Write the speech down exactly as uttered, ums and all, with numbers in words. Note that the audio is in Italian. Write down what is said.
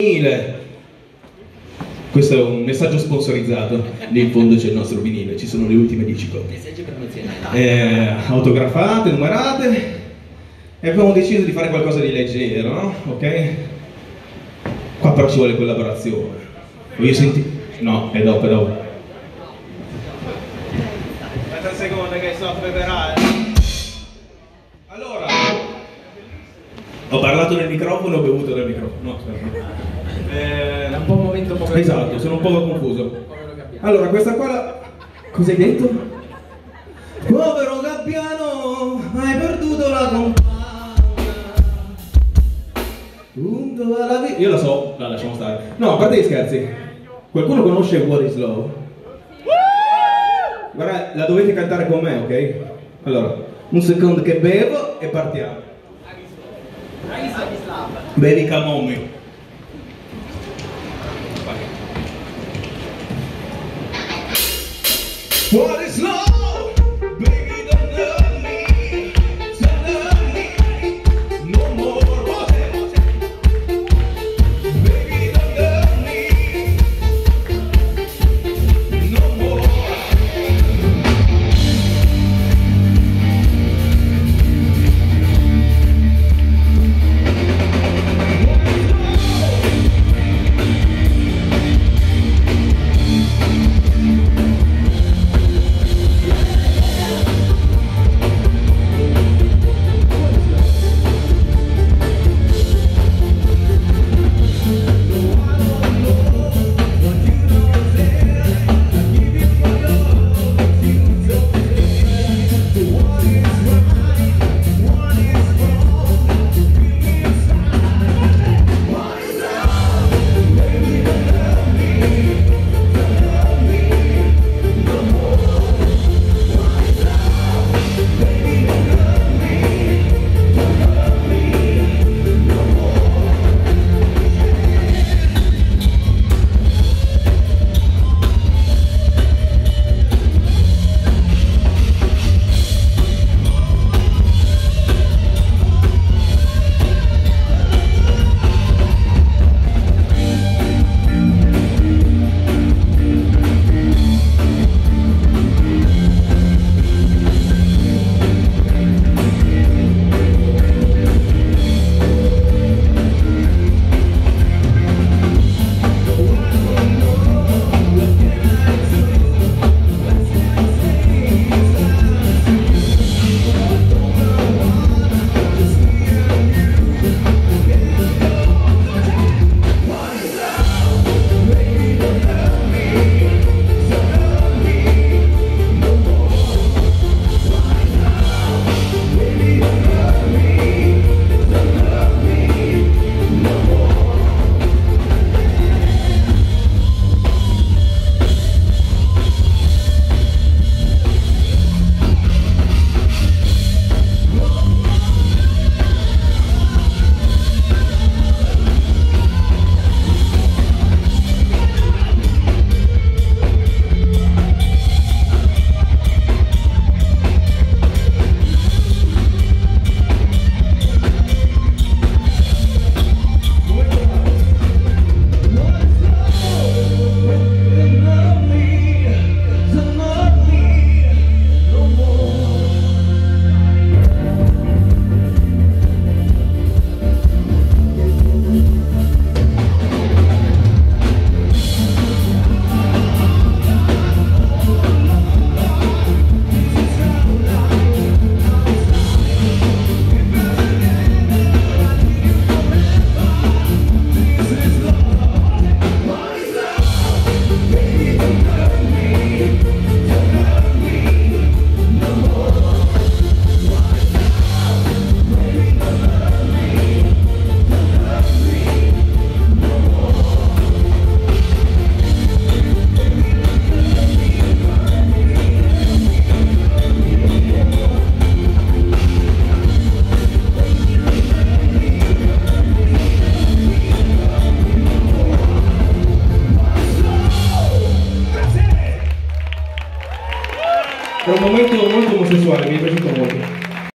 Vinile. Questo è un messaggio sponsorizzato. Lì in fondo c'è il nostro vinile, ci sono le ultime dieci copie. Messaggi promozionali. Eh, autografate, numerate. E abbiamo deciso di fare qualcosa di leggero, no? Ok? Qua però ci vuole collaborazione. Voglio sentire. No, è dopo, è dopo. Aspetta un secondo che sto a preparare. Allora, ho parlato nel microfono, ho bevuto nel microfono. No, aspetta. Eh, È un po' un momento un po' esatto, sono un po' confuso. Allora, questa qua la... Cosa hai detto? Povero Gabbiano, hai perduto la compagna. Punto alla vita. Io la so, la lasciamo stare. No, a parte gli scherzi. Qualcuno conosce What is Love? Guarda, la dovete cantare con me, ok? Allora, un secondo che bevo e partiamo. Bevi camommi. What is love? Baby, don't love me, don't love me, no more. What is? Baby, don't love me, no more. È un momento molto omosessuale, mi è piaciuto